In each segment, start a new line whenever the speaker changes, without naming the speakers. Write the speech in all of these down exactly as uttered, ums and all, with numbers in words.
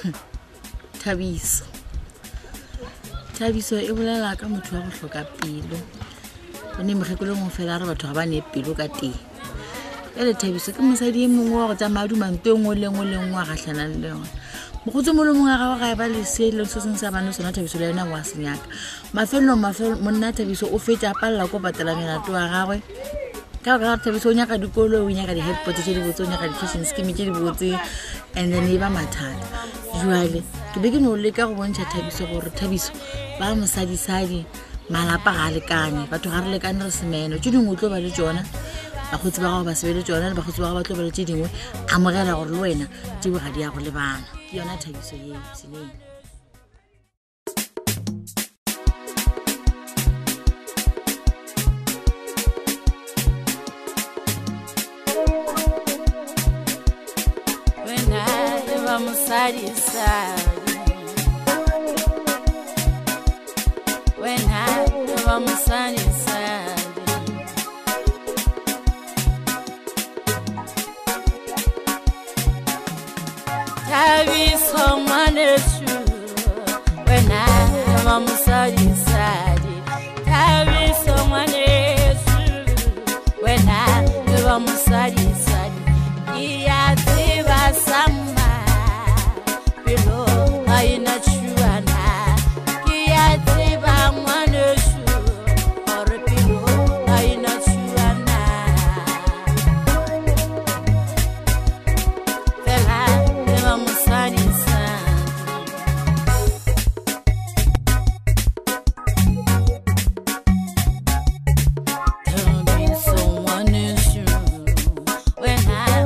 Thabiso. Thabiso e bolela ka motho wa go hloka pelo. O ne mogekolo mo fela re batho ga ba ne pelo ka teng. Ele Thabiso ke mosadi e mongwe wa go tsamaya dumante e nngwe le nngwe le nngwe a gatlhanang le yona. Mogotse mo le mongwe ga ga ba le selo se seng sa bana sona Thabiso le yena wa senyaka. Mafelo mafelo monna Thabiso o fetsa palla go patela melato wa gagwe. Ka ga Thabiso o nyaka dikolo o nyaka di help tse di botse o nyaka di kitchen scheme tse di botse and then e ba mathata. Jwale ke be ke no le ka go bontsha Thabiso gore Thabiso ba mosadi sadi malapa ga lekane batho ga re lekane re semeno tse dingwe tlo ba le tsona ba go tseba go ba sebele tsona ba go tseba ba tlo ba le tse dingwe a mogela gore le wena tse go ga di ya go le bana ke yona Thabiso ye seneng.
When I am sad, sad. When I am sad, sad. Thabiso maneshu. When I am sad, sad. Thabiso maneshu. When I am sad, sad. Iya tiba sama bilo aina chuana iya tiba maneshu or bilo aina chuana fela ema musani san Thabiso maneshu when I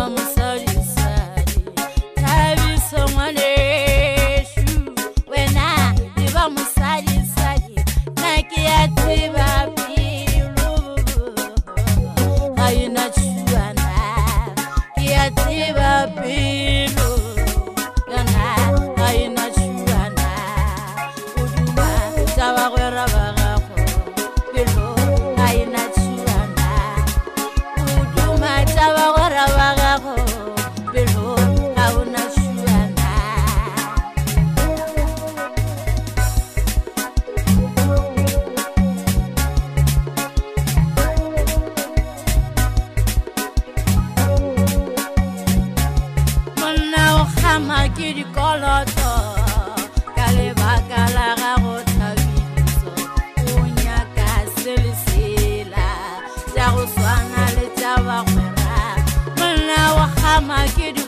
Kiri koloto kale bakala gago Thabiso unya ka selisila ja go swana le ja ba gwera monna wa khama kiri